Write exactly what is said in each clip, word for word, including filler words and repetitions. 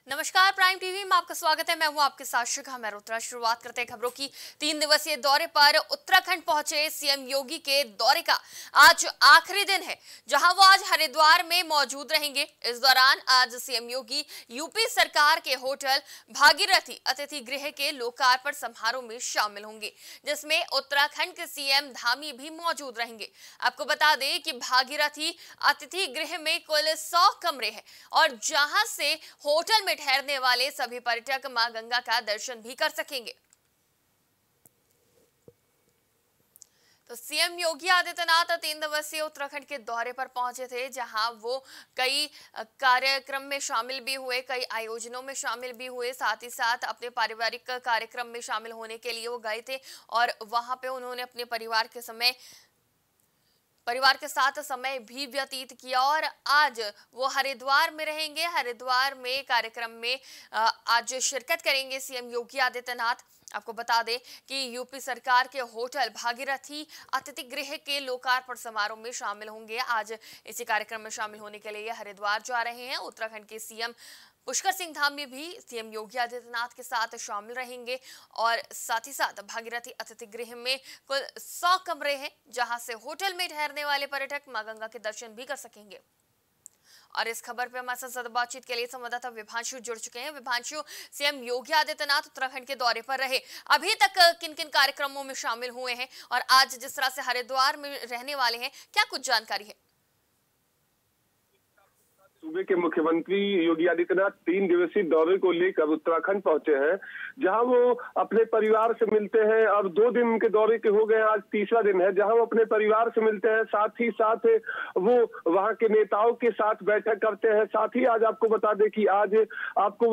नमस्कार, prime TV में आपका स्वागत है। मैं हूं आपके साथ शिखा मेहरोत्रा। शुरुआत करते हैं खबरों की। तीन दिवसीय दौरे पर उत्तराखंड पहुंचे सीएम योगी के दौरे का आज आखिरी दिन है, जहां वो आज हरिद्वार में मौजूद रहेंगे। इस दौरान आज सीएम योगी यूपी सरकार के होटल भागीरथी अतिथि गृह के लोकार्पण समारोह में शामिल होंगे, जिसमें उत्तराखंड के सीएम धामी भी मौजूद रहेंगे। आपको बता दें कि भागीरथी अतिथि गृह में कुल सौ कमरे हैं और जहां से होटल में ठहरने वाले सभी पर्यटक मां गंगा का दर्शन भी कर सकेंगे। तो सीएम योगी आदित्यनाथ तीन दिवसीय उत्तराखंड के दौरे पर पहुंचे थे, जहां वो कई कार्यक्रम में शामिल भी हुए, कई आयोजनों में शामिल भी हुए। साथ ही साथ अपने पारिवारिक कार्यक्रम में शामिल होने के लिए वो गए थे और वहां पे उन्होंने अपने परिवार के समय परिवार के साथ समय भी व्यतीत किया और आज वो हरिद्वार में रहेंगे। हरिद्वार में कार्यक्रम में आज शिरकत करेंगे सीएम योगी आदित्यनाथ। आपको बता दें कि यूपी सरकार के होटल भागीरथी अतिथि गृह के लोकार्पण समारोह में शामिल होंगे। आज इसी कार्यक्रम में शामिल होने के लिए हरिद्वार जा रहे हैं। उत्तराखंड के सीएम पुष्कर सिंह धामी भी सीएम योगी आदित्यनाथ के साथ शामिल रहेंगे और साथ ही साथ भागीरथी अतिथि गृह में कुल सौ कमरे हैं, जहां से होटल में ठहरने वाले पर्यटक मां गंगा के दर्शन भी कर सकेंगे। और इस खबर पे हमारे साथ ज्यादा बातचीत के लिए संवाददाता विभांशु जुड़ चुके हैं। विभांशु, सीएम योगी आदित्यनाथ उत्तराखंड के दौरे पर रहे, अभी तक किन किन कार्यक्रमों में शामिल हुए हैं और आज जिस तरह से हरिद्वार में रहने वाले हैं, क्या कुछ जानकारी है? सूबे के मुख्यमंत्री योगी आदित्यनाथ तीन दिवसीय दौरे को लेकर उत्तराखंड पहुंचे हैं, जहां वो अपने परिवार से मिलते हैं। अब दो दिन के दौरे के हो गए, आज तीसरा दिन है जहां वो अपने परिवार से मिलते हैं। साथ ही साथ वो वहां के नेताओं के साथ बैठक करते हैं। साथ ही आज आपको बता दें कि आज आपको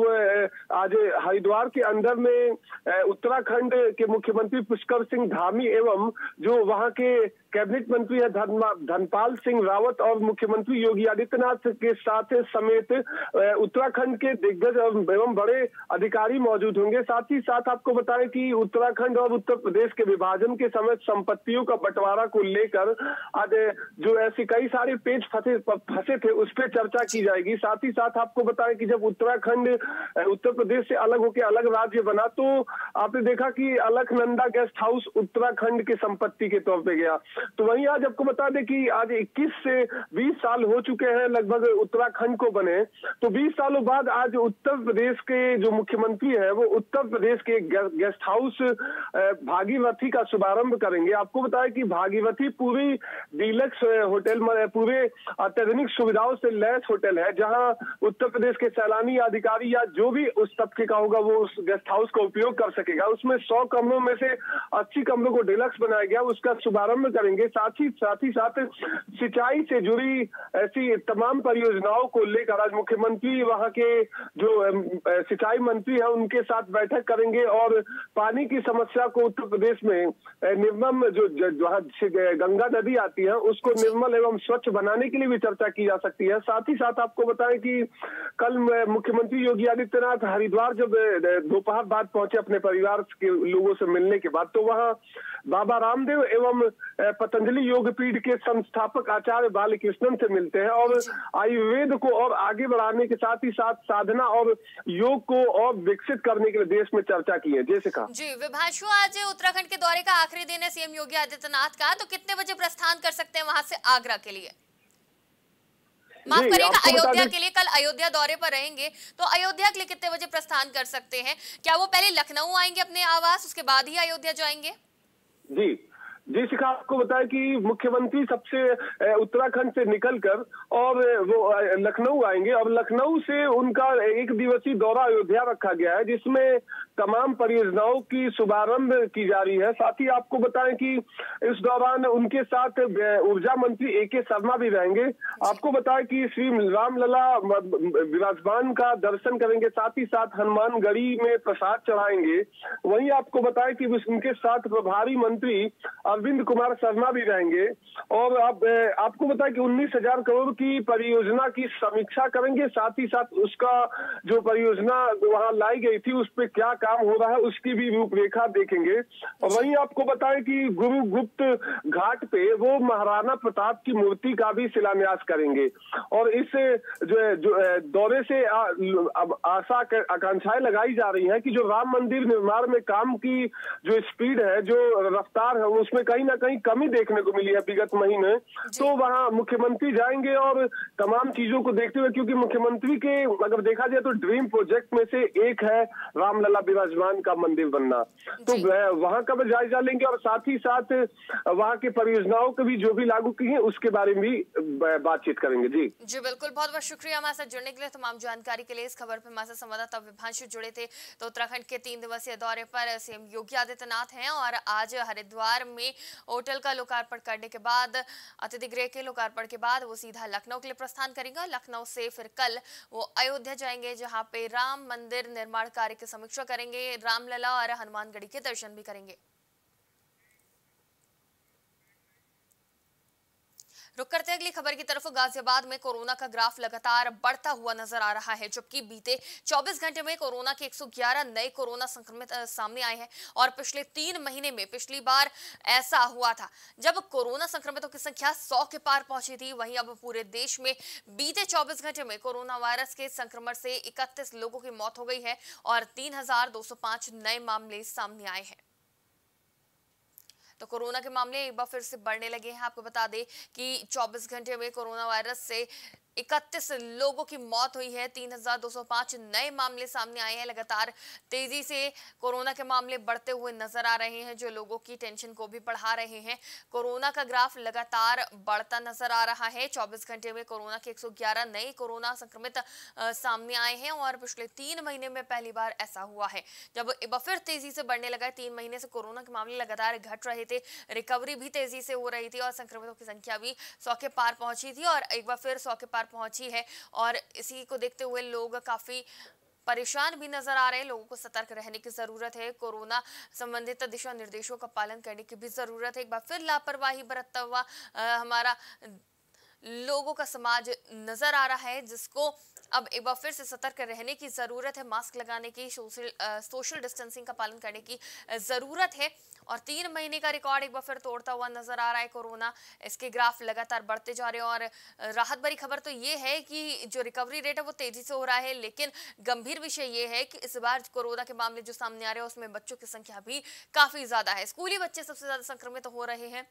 आज हरिद्वार के अंदर में उत्तराखंड के मुख्यमंत्री पुष्कर सिंह धामी एवं जो वहां के कैबिनेट मंत्री है धनपाल सिंह रावत और मुख्यमंत्री योगी आदित्यनाथ के साथ समेत उत्तराखंड के दिग्गज एवं बड़े अधिकारी मौजूद होंगे। साथ ही साथ आपको बताएं कि उत्तराखंड और उत्तर प्रदेश के विभाजन के समय संपत्तियों का बंटवारा को लेकर आज जो ऐसे कई सारे पेज फंसे फंसे थे, उस पर चर्चा की जाएगी। साथ ही साथ आपको बताएं कि जब उत्तराखंड उत्तर प्रदेश से अलग होकर अलग राज्य बना, तो आपने देखा कि अलकनंदा गेस्ट हाउस उत्तराखंड की संपत्ति के तौर पर गया। तो वहीं आज आपको बता दें कि आज इक्कीस से बीस साल हो चुके हैं लगभग उत्तराखंड को बने। तो बीस सालों बाद आज उत्तर प्रदेश के जो मुख्यमंत्री है वो उत्तर प्रदेश के गेस्ट हाउस भागीरथी का शुभारंभ करेंगे। आपको बताया कि भागीरथी पूरी डीलक्स होटल, पूरे अत्याधुनिक सुविधाओं से लैस होटल है, जहां उत्तर प्रदेश के सैलानी अधिकारी या जो भी उस तबके का होगा वो उस गेस्ट हाउस का उपयोग कर सकेगा। उसमें सौ कमरों में से अस्सी कमरों को डिलक्स बनाया गया, उसका शुभारंभ करेंगे। साथ ही साथ ही साथ सिंचाई से जुड़ी ऐसी तमाम परियोजनाओं को लेकर आज मुख्यमंत्री वहां के जो सिंचाई मंत्री हैं उनके साथ बैठक करेंगे और पानी की समस्या को उत्तर प्रदेश में निर्मल जो जहां गंगा नदी आती है उसको निर्मल एवं स्वच्छ बनाने के लिए भी चर्चा की जा सकती है। साथ ही साथ आपको बताएं कि कल मुख्यमंत्री योगी आदित्यनाथ हरिद्वार जब दोपहर बाद पहुंचे अपने परिवार के लोगों से मिलने के बाद, तो वहां बाबा रामदेव एवं पतंजलि योगपीठ के संस्थापक आचार्य बालकृष्णन से मिलते हैं और आयुर्वेद को और आगे बढ़ाने के साथ ही साथ साधना और योग को और विकसित करने के लिए देश में चर्चा की है। जैसे कहा जी विभांशु, आज उत्तराखंड के दौरे का आखिरी दिन है सीएम योगी आदित्यनाथ का, तो कितने बजे प्रस्थान कर सकते हैं वहां से आगरा के लिए? माफ करिएगा, अयोध्या के लिए। कल अयोध्या दौरे पर रहेंगे, तो अयोध्या के लिए कितने बजे प्रस्थान कर सकते हैं? क्या वो पहले लखनऊ आएंगे अपने आवास, उसके बाद ही अयोध्या जाएंगे? जी जी शिखा, आपको बताया कि मुख्यमंत्री सबसे उत्तराखंड से निकलकर और वो लखनऊ आएंगे। अब लखनऊ से उनका एक दिवसीय दौरा अयोध्या रखा गया है, जिसमें तमाम परियोजनाओं की शुभारंभ की जा रही है। साथ ही आपको बताएं कि इस दौरान उनके साथ ऊर्जा मंत्री ए के शर्मा भी रहेंगे। आपको बताएं कि श्री रामलला विराजमान का दर्शन करेंगे, साथ ही साथ हनुमान गढ़ी में प्रसाद चढ़ाएंगे। वहीं आपको बताएं कि उनके साथ प्रभारी मंत्री अरविंद कुमार शर्मा भी रहेंगे। और अब आपको बताएं कि उन्नीस हजार करोड़ की परियोजना की समीक्षा करेंगे, साथ ही साथ उसका जो परियोजना वहां लाई गई थी उस पर क्या काम हो रहा है उसकी भी रूपरेखा देखेंगे। और वहीं आपको बताएं कि गुरु गुप्त घाट पे वो महाराणा प्रताप की मूर्ति का भी शिलान्यास करेंगे। और इस जो, जो दौरे से आ, अब आशा आकांक्षाएं लगाई जा रही हैं कि जो राम मंदिर निर्माण में काम की जो स्पीड है, जो रफ्तार है, उसमें कहीं ना कहीं कमी देखने को मिली है विगत महीने। तो वहां मुख्यमंत्री जाएंगे और तमाम चीजों को देखते हुए, क्योंकि मुख्यमंत्री के अगर देखा जाए तो ड्रीम प्रोजेक्ट में से एक है रामलला विराजमान का मंदिर बनना, तो वहां का भी जायजा लेंगे और साथ ही साथ वहां की परियोजनाओं को भी जो भी लागू की है उसके बारे में भी बातचीत करेंगे। जी जी बिल्कुल, बहुत बहुत शुक्रिया हमारे साथ जुड़ने के लिए, तमाम जानकारी के लिए। इस खबर पे हमारे साथ संवाददाता विभांशु जुड़े थे। तो उत्तराखंड के तीन दिवसीय दौरे पर सीएम योगी आदित्यनाथ हैं और आज हरिद्वार में होटल का लोकार्पण करने के बाद, अतिथि गृह के लोकार्पण के बाद वो सीधा लखनऊ के लिए प्रस्थान करेंगे। लखनऊ से फिर कल वो अयोध्या जाएंगे, जहां पे राम मंदिर निर्माण कार्य की समीक्षा करेंगे, रामलला और हनुमानगढ़ी के दर्शन भी करेंगे। रुक करते अगली खबर की तरफ। गाजियाबाद में कोरोना का ग्राफ लगातार बढ़ता हुआ नजर आ रहा है, जबकि बीते चौबीस घंटे में कोरोना के एक सौ ग्यारह नए कोरोना संक्रमित सामने आए हैं। और पिछले तीन महीने में पिछली बार ऐसा हुआ था जब कोरोना संक्रमितों की संख्या सौ के पार पहुंची थी। वहीं अब पूरे देश में बीते चौबीस घंटे में कोरोना वायरस के संक्रमण से इकतीस लोगों की मौत हो गई है और तीन हजार दो सौ पांच नए मामले सामने आए हैं। तो कोरोना के मामले एक बार फिर से बढ़ने लगे हैं। आपको बता दें कि चौबीस घंटे में कोरोना वायरस से इकतीस लोगों की मौत हुई है, तीन हजार दो सौ पांच नए मामले सामने आए हैं। लगातार तेजी से कोरोना के मामले बढ़ते हुए नजर आ रहे हैं, जो लोगों की टेंशन को भी बढ़ा रहे हैं। कोरोना का ग्राफ लगातार बढ़ता नजर आ रहा है। चौबीस घंटे में कोरोना के एक सौ ग्यारह नए कोरोना संक्रमित सामने आए हैं और पिछले तीन महीने में पहली बार ऐसा हुआ है जब एक बार फिर तेजी से बढ़ने लगा। तीन महीने से कोरोना के मामले लगातार घट रहे थे, रिकवरी भी तेजी से हो रही थी और संक्रमितों की संख्या भी सौ के पार पहुंची थी और एक बार फिर सौ के पार पहुंची है। और इसी को देखते हुए लोग काफी परेशान भी नजर आ रहे हैं। लोगों को सतर्क रहने की जरूरत है, कोरोना संबंधित दिशा निर्देशों का पालन करने की भी जरूरत है। एक बार फिर लापरवाही बरतता हुआ हमारा लोगों का समाज नजर आ रहा है, जिसको अब एक बार फिर से सतर्क रहने की जरूरत है। मास्क लगाने की, सोशल सोशल डिस्टेंसिंग का पालन करने की जरूरत है। और तीन महीने का रिकॉर्ड एक बार फिर तोड़ता हुआ नजर आ रहा है कोरोना। इसके ग्राफ लगातार बढ़ते जा रहे हैं और राहत भरी खबर तो ये है कि जो रिकवरी रेट है वो तेजी से हो रहा है। लेकिन गंभीर विषय ये है कि इस बार कोरोना के मामले जो सामने आ रहे हैं उसमें बच्चों की संख्या भी काफी ज्यादा है। स्कूली बच्चे सबसे ज्यादा संक्रमित हो रहे हैं।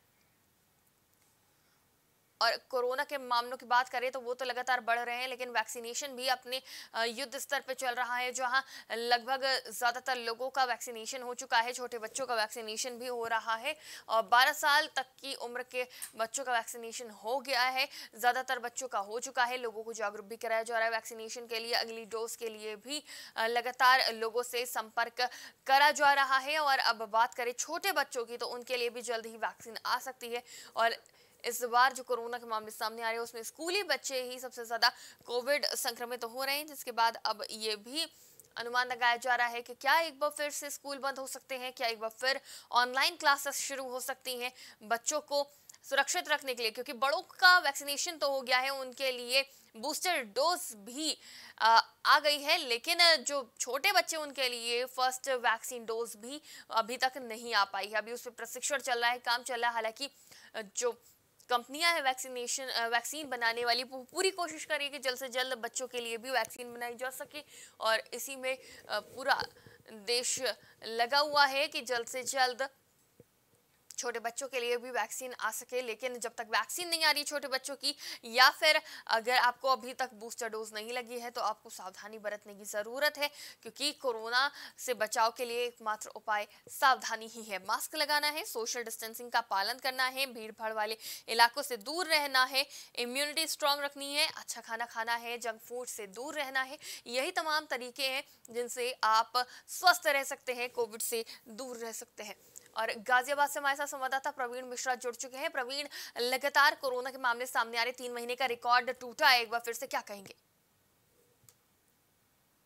और कोरोना के मामलों की बात करें तो वो तो लगातार बढ़ रहे हैं, लेकिन वैक्सीनेशन भी अपने युद्ध स्तर पे चल रहा है, जहां लगभग ज्यादातर लोगों का वैक्सीनेशन हो चुका है। छोटे बच्चों का वैक्सीनेशन भी हो रहा है और बारह साल तक की उम्र के बच्चों का वैक्सीनेशन हो गया है, ज्यादातर बच्चों का हो चुका है। लोगों को जागरूक भी कराया जा रहा है वैक्सीनेशन के लिए। अगली डोज के लिए भी लगातार लोगों से संपर्क करा जा रहा है। और अब बात करें छोटे बच्चों की, तो उनके लिए भी जल्द ही वैक्सीन आ सकती है। और इस बार जो कोरोना के मामले सामने आ रहे हैं उसमें स्कूली बच्चे ही सबसे ज्यादा कोविड संक्रमित हो रहे हैं, जिसके बाद अब ये भी अनुमान लगाया जा रहा है कि क्या एक बार फिर से स्कूल बंद हो सकते हैं, क्या एक बार फिर ऑनलाइन क्लासेस शुरू हो सकती हैं बच्चों को सुरक्षित रखने के लिए। क्योंकि बड़ों का वैक्सीनेशन तो हो गया है, उनके लिए बूस्टर डोज भी आ, आ गई है, लेकिन जो छोटे बच्चे उनके लिए फर्स्ट वैक्सीन डोज भी अभी तक नहीं आ पाई है। अभी उस पर प्रशिक्षण चल रहा है, काम चल रहा है। हालांकि जो कंपनियां है वैक्सीनेशन वैक्सीन बनाने वाली, पूरी कोशिश करिए कि जल्द से जल्द बच्चों के लिए भी वैक्सीन बनाई जा सके। और इसी में पूरा देश लगा हुआ है कि जल्द से जल्द छोटे बच्चों के लिए भी वैक्सीन आ सके। लेकिन जब तक वैक्सीन नहीं आ रही छोटे बच्चों की, या फिर अगर आपको अभी तक बूस्टर डोज नहीं लगी है, तो आपको सावधानी बरतने की जरूरत है। क्योंकि कोरोना से बचाव के लिए एकमात्र उपाय सावधानी ही है। मास्क लगाना है, सोशल डिस्टेंसिंग का पालन करना है, भीड़ भाड़ वाले इलाकों से दूर रहना है, इम्यूनिटी स्ट्रांग रखनी है, अच्छा खाना खाना है, जंक फूड से दूर रहना है। यही तमाम तरीके हैं जिनसे आप स्वस्थ रह सकते हैं, कोविड से दूर रह सकते हैं। और गाजियाबाद से हमारे साथ संवाददाता प्रवीण मिश्रा जुड़ चुके हैं। प्रवीण, लगातार कोरोना के मामले सामने आ रहे, तीन महीने का रिकॉर्ड टूटा है, एक बार फिर से क्या कहेंगे?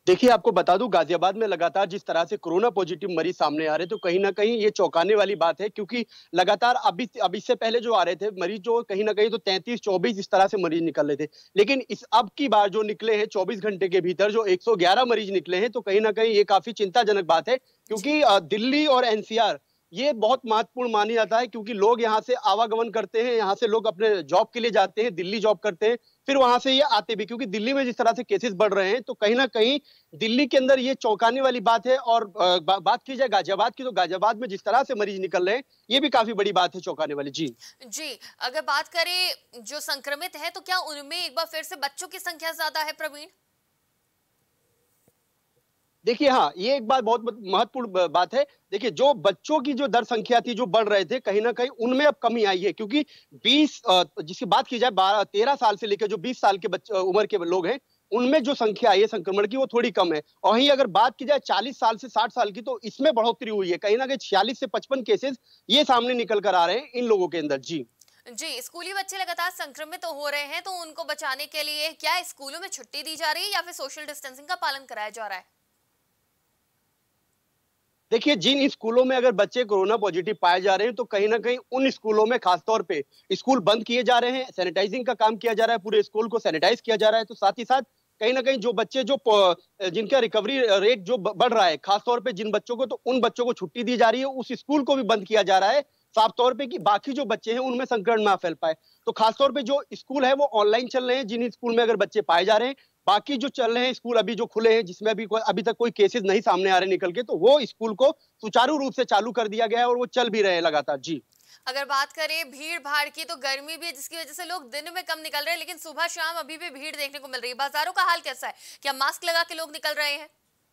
देखिए, आपको बता दूं, गाजियाबाद में लगातार जिस तरह से कोरोना पॉजिटिव मरीज सामने आ रहे हैं, तो कहीं न कहीं ये चौंकाने वाली बात है, क्योंकि लगातार अभी अब इससे पहले जो आ रहे थे मरीज, जो कहीं न कहीं तो तैंतीस चौबीस इस तरह से मरीज निकल रहे थे। लेकिन इस अब की बार जो निकले हैं चौबीस घंटे के भीतर जो एक सौ ग्यारह मरीज निकले हैं, तो कहीं न कहीं ये काफ़ी चिंताजनक बात है, जी। क्योंकि अ, दिल्ली और एनसीआर ये बहुत महत्वपूर्ण मानी जाता है, क्योंकि लोग यहाँ से आवागमन करते हैं, यहाँ से लोग अपने जॉब के लिए जाते हैं, दिल्ली जॉब करते हैं, फिर वहां से ये आते भी, क्योंकि दिल्ली में जिस तरह से केसेस बढ़ रहे हैं, तो कहीं ना कहीं दिल्ली के अंदर ये चौंकाने वाली बात है। और अ, बा, बात की जाए गाजियाबाद की, तो गाजियाबाद में जिस तरह से मरीज निकल रहे हैं, ये भी काफी बड़ी बात है, चौंकाने वाली। जी जी, अगर बात करें जो संक्रमित है तो क्या उनमें एक बार फिर से बच्चों की संख्या ज्यादा है प्रवीण? देखिए, हाँ, ये एक बात बहुत बहुत महत्वपूर्ण ब बात है। देखिए, जो बच्चों की जो दर संख्या थी, जो बढ़ रहे थे, कहीं न कहीं उनमें अब कमी आई है, क्योंकि बीस अ, जिसकी बात की जाए बारह तेरह साल से लेकर जो बीस साल के बच्चे उम्र के लोग हैं, उनमें जो संख्या आई है संक्रमण की, वो थोड़ी कम है। और वहीं अगर बात की जाए चालीस साल से साठ साल की, तो इसमें बढ़ोतरी हुई है। कहीं न कहीं छियालीस से पचपन केसेज़ ये सामने निकल कर आ रहे हैं इन लोगों के अंदर। जी। जी, स्कूली बच्चे लगातार संक्रमित तो हो रहे हैं, तो उनको बचाने के लिए क्या स्कूलों में छुट्टी दी जा रही है या फिर सोशल डिस्टेंसिंग का पालन कराया जा रहा है? देखिए, जिन स्कूलों में अगर बच्चे कोरोना पॉजिटिव पाए जा रहे हैं, तो कहीं न कहीं उन स्कूलों में खास तौर पे स्कूल बंद किए जा रहे हैं, सैनिटाइजिंग का काम किया जा रहा है, पूरे स्कूल को सैनिटाइज किया जा रहा है। तो साथ ही साथ कहीं न कहीं जो बच्चे जो प जिनका रिकवरी रेट जो ब बढ़ रहा है, खास तौर पे जिन बच्चों को, तो उन बच्चों को छुट्टी दी जा रही है, उस स्कूल को भी बंद किया जा रहा है, साफ तौर पे, कि बाकी जो बच्चे हैं उनमें संक्रमण ना फैल पाए। तो खास तौर पे जो स्कूल है वो ऑनलाइन चल रहे हैं, जिन स्कूल में अगर बच्चे पाए जा रहे हैं, बाकी जो चल रहे हैं स्कूल अभी जो खुले हैं, जिसमें अभी कोई अभी तक कोई केसेस नहीं सामने आ रहे निकल के, तो वो स्कूल को सुचारू रूप से चालू कर दिया गया है और वो चल भी रहे हैं लगातार। जी। अगर बात करें भीड़-भाड़ की, तो गर्मी भी है जिसकी वजह से लोग दिन में कम निकल रहे हैं, लेकिन सुबह-शाम अभी भी भीड़ देखने को मिल रही है। बाजारों का हाल कैसा है? क्या मास्क लगा के लोग निकल रहे हैं?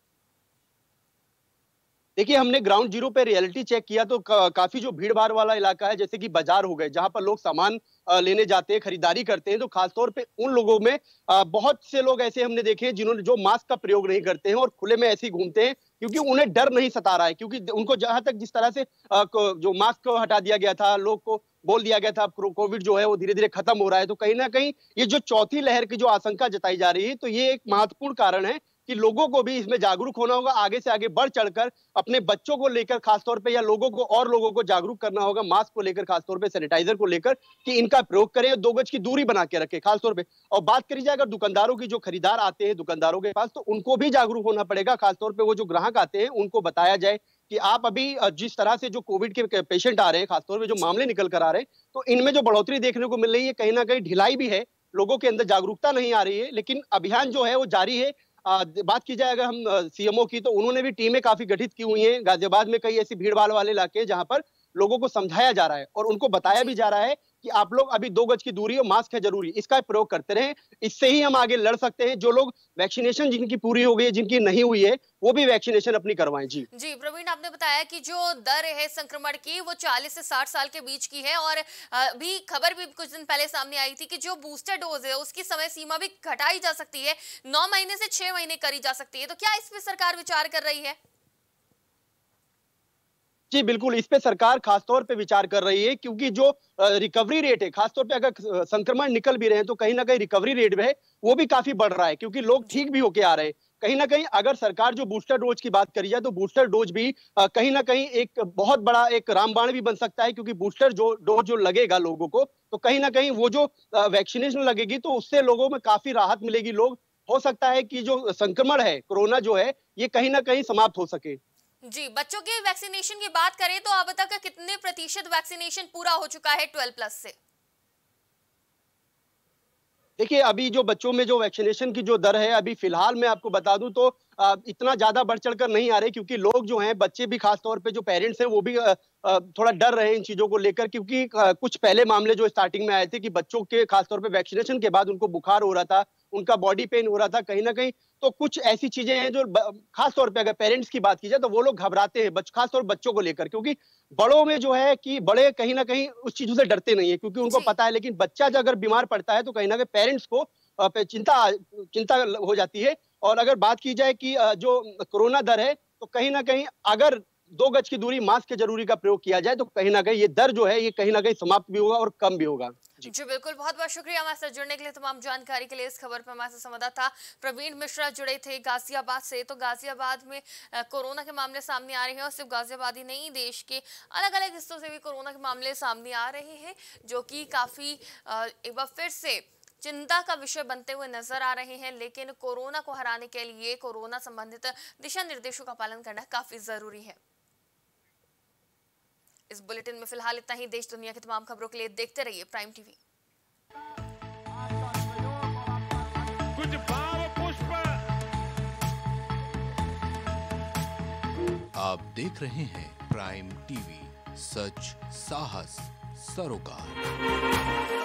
देखिए, हमने ग्राउंड ज़ीरो पे रियलिटी चेक किया, तो क काफ़ी जो भीड़-भाड़ वाला इलाका है, जैसे कि बाज़ार हो गए, जहाँ पर लोग सामान अ, लेने जाते हैं, खरीदारी करते हैं, तो खास तौर पे उन लोगों में अ, बहुत से लोग ऐसे हमने देखे हैं जिन्होंने जो मास्क का प्रयोग नहीं करते हैं और खुले में ऐसे ही घूमते हैं, क्योंकि जी। उन्हें डर नहीं सता रहा है। क्योंकि द उनको जहाँ तक जिस तरह से अ, क जो मास्क को हटा दिया गया था, लोग को बोल दिया गया था, अब क्रो कोविड जो है वो धीरे-धीरे खत्म हो रहा है, तो कहीं न कहीं ये जो चौथी लहर की जो आशंका जताई जा रही है, तो ये एक महत्वपूर्ण कारण है कि लोगों को भी इसमें जागरूक होना होगा, आगे से आगे बढ़ चढ़कर अपने बच्चों को लेकर खास तौर पे, या लोगों को और लोगों को जागरूक करना होगा मास्क को लेकर, खास तौर पे सैनिटाइजर को लेकर, कि इनका प्रयोग करें, दो गज की दूरी बना के रखें खास तौर पे। और बात करी जाए अगर दुकानदारों की, जो खरीदार आते हैं दुकानदारों के पास, तो उनको भी जागरूक होना पड़ेगा। खास तौर पे वो जो ग्राहक आते हैं, उनको बताया जाए कि आप अभी अ, जिस तरह से जो कोविड के क पेशेंट आ रहे हैं, खास तौर पे जो जी। मामले निकल कर आ रहे हैं, तो इनमें जो बढ़ोतरी देखने को मिल रही है, कहीं न कहीं ढिलाई भी है, लोगों के अंदर जागरूकता नहीं आ रही है, लेकिन अभियान जो है वो जारी है। अ, द बात की जाए अगर हम अ, सीएमओ की, तो उन्होंने भी टीमें काफ़ी गठित की हुई हैं। गाज़ियाबाद में कई ऐसी भीड़-भाड़ वाले इलाके हैं, जहाँ पर लोगों को समझाया जा रहा है और उनको बताया भी जी। जा रहा है कि आप लोग अभी दो गज की दूरी और मास्क है ज़रूरी, इसका प्रयोग करते रहें। इससे ही हम आगे लड़ सकते हैं। जो लोग वैक्सीनेशन जिनकी पूरी हो गई है, जिनकी नहीं हुई है, वो भी वैक्सीनेशन अपनी करवाएँ। जी। जी, प्रवीण, आपने बताया कि जो दर है संक्रमण की वो चालीस से साठ साल के बीच की है, और अभी खबर भी कुछ दिन पहले सामने आई थी कि जो बूस्टर डोज है उसकी समय सीमा भी घटाई जा सकती है, नौ महीने से छह महीने करी जा सकती है। तो क्या इस पे सरकार विचार कर रही है? जी, बिल्कुल, इस पे सरकार खास तौर पे विचार कर रही है, क्योंकि जो अ, रिकवरी रेट है, खास तौर पे अगर स संक्रमण निकल भी रहे हैं, तो कहीं न कहीं रिकवरी रेट में है, वो भी काफ़ी बढ़ रहा है, क्योंकि लोग जी। ठीक भी होके आ रहे हैं। कहीं न कहीं अगर सरकार जो बूस्टर डोज़ की बात करी जाए, तो बूस्टर डोज़ भी अ, कहीं न कहीं एक बहुत बड़ा एक रामबाण भी बन सकता है, क्योंकि बूस्टर जो डोज़ जो लगेगा लोगों को, तो कहीं न कहीं वो जो अ, वैक्सीनेशन लगेगी, तो उससे लोगों में काफ़ी राहत मिलेगी। लोग, हो सकता है कि जो संक्रमण है, कोरोना जो है, ये कहीं न कहीं समाप्त हो सके। जी, बच्चों के वैक्सीनेशन की बात करें तो अब तक कितने प्रतिशत वैक्सीनेशन पूरा हो चुका है ट्वेल्व प्लस से? देखिए, अभी जो बच्चों में जो वैक्सीनेशन की जो दर है, अभी फ़िलहाल मैं आपको बता दूँ, तो अ, इतना ज़्यादा बढ़-चढ़ कर नहीं आ रहे, क्योंकि लोग जो हैं, बच्चे भी ख़ास तौर पे जो पेरेंट्स हैं, वो भी अ अ, थोड़ा डर रहे हैं इन चीज़ों को लेकर, क्योंकि अ, कुछ पहले मामले जो स्टार्टिंग में आए थे कि बच्चों के ख़ास तौर पे वैक्सीनेशन के बाद उनको बुखार हो रहा था, उनका बॉडी पेन हो रहा था, कहीं न कहीं। तो कुछ ऐसी चीज़ें हैं जो ब ख़ास तौर पे अगर पेरेंट्स की बात की जाए, तो वो लोग घबराते हैं, बच ख़ास तौर बच्चों को लेकर, क्योंकि बड़ों में जो है कि बड़े कहीं न कहीं उस चीज़ों से डरते नहीं हैं, क्योंकि उनको जी। पता है। लेकिन बच्चा जो अगर बीमार पड़ता है, तो कहीं न कहीं पेरेंट्स को अ, पे चिंता चिंता ल हो जाती है। और अगर बात की जाए कि अ, जो कोरोना दर है, तो कहीं न कहीं अगर दो गज की दूरी, मास्क के ज़रूरी का प्रयोग किया जाए, तो कहीं न कहीं ये दर जो है, ये कहीं न कहीं समाप्त भी होगा और कम भी होगा। जी बिल्कुल, बहुत बहुत शुक्रिया हमारे साथ जुड़ने के लिए, तमाम जानकारी के लिए। इस खबर पर हमारे साथ संवाददाता प्रवीण मिश्रा जुड़े थे गाजियाबाद से। तो गाजियाबाद में कोरोना के मामले सामने आ रहे हैं और सिर्फ गाजियाबाद ही नहीं, देश के अलग अलग हिस्सों से भी कोरोना के मामले सामने आ रहे हैं, जो कि काफी एक बार फिर से चिंता का विषय बनते हुए नजर आ रहे हैं। लेकिन कोरोना को हराने के लिए कोरोना संबंधित दिशा निर्देशों का पालन करना काफी जरूरी है। इस बुलेटिन में फिलहाल इतना ही। देश दुनिया की तमाम खबरों के लिए देखते रहिए प्राइम टीवी। कुछ भाव पुष्प। आप देख रहे हैं प्राइम टीवी, सच साहस सरोकार।